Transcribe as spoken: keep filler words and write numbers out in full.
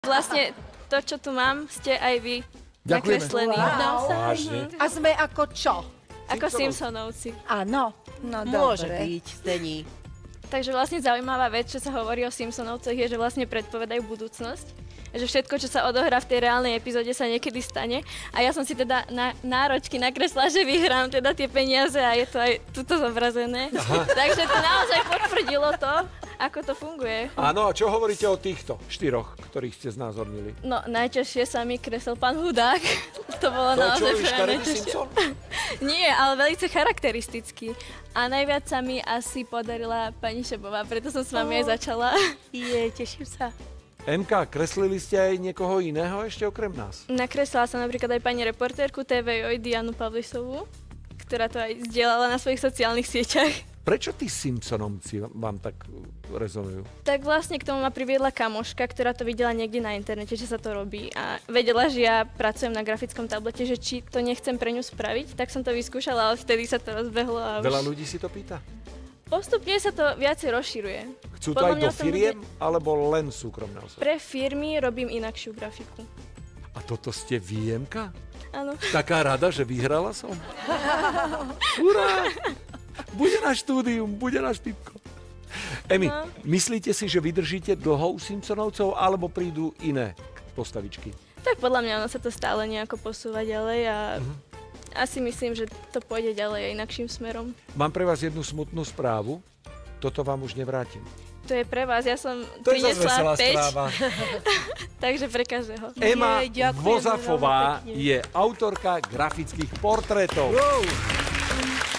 Vlastne to, čo tu mám, ste aj vy nakreslení. Wow. A sme ako čo? Ako Simpsonovci. Áno. No Môže dobre. byť, Zdení. Takže vlastne zaujímavá vec, čo sa hovorí o Simpsonovcoch, je, že vlastne predpovedajú budúcnosť. Že všetko, čo sa odohrá v tej reálnej epizóde, sa niekedy stane. A ja som si teda na náročky nakreslila, že vyhrám teda tie peniaze a je to aj tuto zobrazené. Aha. Takže to naozaj potvrdilo to, ako to funguje. Áno, a čo hovoríte o týchto štyroch, ktorých ste znázornili? No, najťažšie sa mi kreslil pán Hudák. To bolo To naozaj čo, pre mňa škaredý najťažšie. Simpson? Nie, ale veľmi charakteristický. A najviac sa mi asi podarila pani Šebová, preto som s vami aj začala. Je, teším sa. em ká, kreslili ste aj niekoho iného ešte okrem nás? Nakreslila som napríklad aj pani reportérku té vé Joj, Dianu Pavlisovú, ktorá to aj zdieľala na svojich sociálnych sieťach. Prečo tí Simpsonovci vám tak rezonujú? Tak vlastne k tomu ma priviedla kamoška, ktorá to videla niekde na internete, že sa to robí a vedela, že ja pracujem na grafickom tablete, že či to nechcem pre ňu spraviť, tak som to vyskúšala, ale vtedy sa to rozbehlo a už... Veľa ľudí si to pýta? Postupne sa to viacej rozširuje. Chcú to Podľa aj mňa do o tom firiem, bude- alebo len súkromné osoby? Pre firmy robím inakšiu grafiku. A toto ste vy, em ká? Áno. Taká rada, že vyhrala som? Urá! Bude na štúdium, bude na štipko. Emi, No. myslíte si, že vydržíte dlho u Simpsonovcov, alebo prídu iné postavičky? Tak podľa mňa ono sa to stále nejako posúva ďalej a Mhm. asi myslím, že to pôjde ďalej aj inakším smerom. Mám pre vás jednu smutnú správu. Toto vám už nevrátim. To je pre vás, ja som To je zase priniesla veselá päť, správa. takže pre každého. Ema Nie, ďakujem Vozafová veľmi pekne. je autorka grafických portrétov. Wow.